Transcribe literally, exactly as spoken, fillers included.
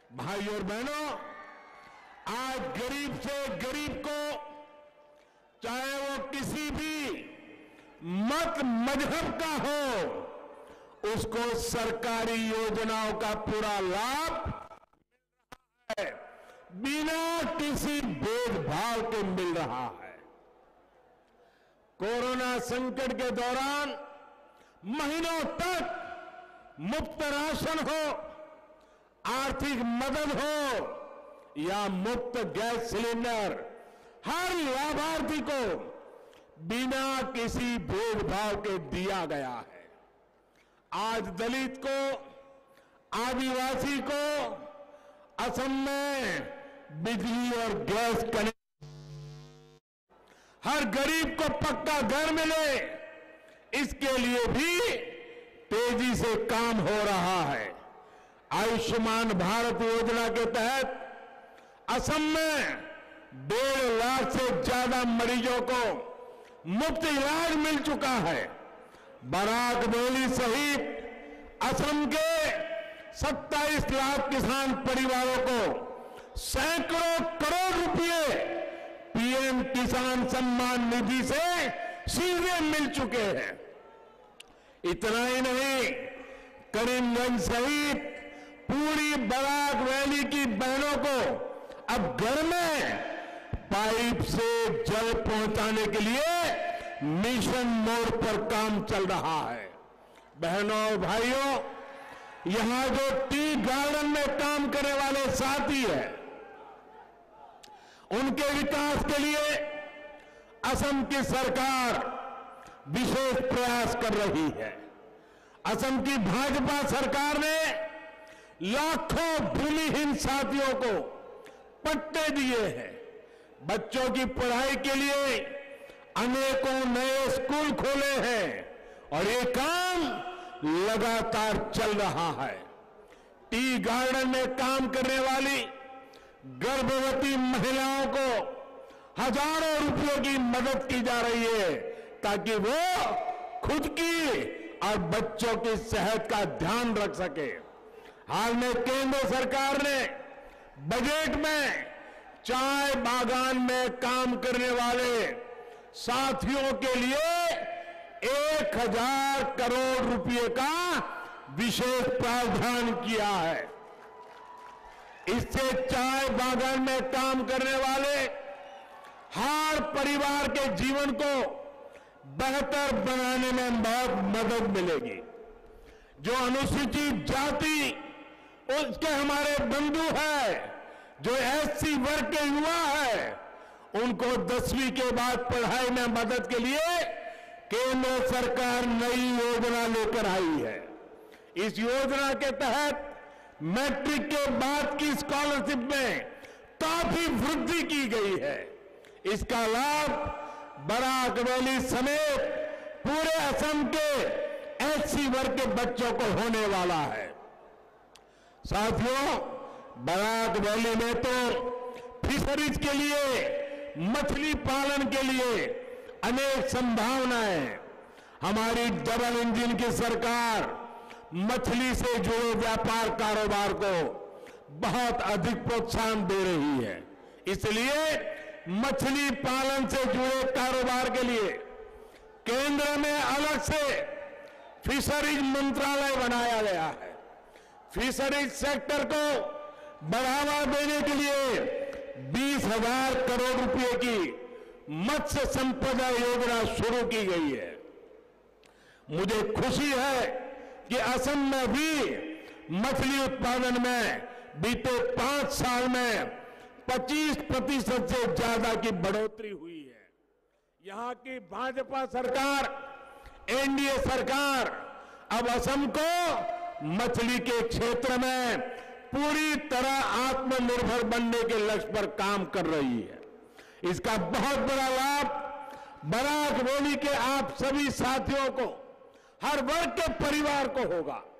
भाई और बहनों, आज गरीब से गरीब को, चाहे वो किसी भी मत मजहब का हो, उसको सरकारी योजनाओं का पूरा लाभ मिल रहा है, बिना किसी भेदभाव के मिल रहा है। कोरोना संकट के दौरान महीनों तक मुफ्त राशन हो, आर्थिक मदद हो या मुफ्त गैस सिलेंडर, हर लाभार्थी को बिना किसी भेदभाव के दिया गया है। आज दलित को, आदिवासी को असम में बिजली और गैस कनेक्शन, हर गरीब को पक्का घर मिले, इसके लिए भी तेजी से काम हो रहा है। आयुष्मान भारत योजना के तहत असम में डेढ़ लाख से ज्यादा मरीजों को मुफ्त इलाज मिल चुका है। बराक वैली सहित असम के सत्ताईस लाख किसान परिवारों को सैकड़ों करोड़ रुपए पीएम किसान सम्मान निधि से सीधे मिल चुके हैं। इतना ही नहीं, करीमगंज सहित पूरी बराक वैली की बहनों को अब घर में पाइप से जल पहुंचाने के लिए मिशन मोड पर काम चल रहा है। बहनों और भाइयों, यहां जो टी गार्डन में काम करने वाले साथी हैं, उनके विकास के लिए असम की सरकार विशेष प्रयास कर रही है। असम की भाजपा सरकार ने लाखों भूमिहीन साथियों को पट्टे दिए हैं। बच्चों की पढ़ाई के लिए अनेकों नए स्कूल खोले हैं और ये काम लगातार चल रहा है। टी गार्डन में काम करने वाली गर्भवती महिलाओं को हजारों रुपयों की मदद की जा रही है ताकि वो खुद की और बच्चों की सेहत का ध्यान रख सके। हाल में केंद्र सरकार ने बजट में चाय बागान में काम करने वाले साथियों के लिए एक हजार करोड़ रुपए का विशेष प्रावधान किया है। इससे चाय बागान में काम करने वाले हर परिवार के जीवन को बेहतर बनाने में बहुत मदद मिलेगी। जो अनुसूचित जाति उसके हमारे बंधु है, जो एससी वर्ग के युवा है, उनको दसवीं के बाद पढ़ाई में मदद के लिए केंद्र सरकार नई योजना लेकर आई है। इस योजना के तहत मैट्रिक के बाद की स्कॉलरशिप में काफी वृद्धि की गई है। इसका लाभ बराक वैली समेत पूरे असम के एससी वर्ग के बच्चों को होने वाला है। साथियों, बराक वैली में तो फिशरीज के लिए, मछली पालन के लिए अनेक संभावनाएं हैं। हमारी डबल इंजन की सरकार मछली से जुड़े व्यापार कारोबार को बहुत अधिक प्रोत्साहन दे रही है। इसलिए मछली पालन से जुड़े कारोबार के लिए केंद्र में अलग से फिशरीज मंत्रालय बनाया गया है। फिशरीज सेक्टर को बढ़ावा देने के लिए बीस हजार करोड़ रुपए की मत्स्य संपदा योजना शुरू की गई है। मुझे खुशी है कि असम में भी मछली उत्पादन में बीते पांच साल में पच्चीस प्रतिशत से ज्यादा की बढ़ोतरी हुई है। यहां की भाजपा सरकार, एनडीए सरकार अब असम को मछली के क्षेत्र में पूरी तरह आत्मनिर्भर बनने के लक्ष्य पर काम कर रही है। इसका बहुत बड़ा लाभ बराक वैली के आप सभी साथियों को, हर वर्ग के परिवार को होगा।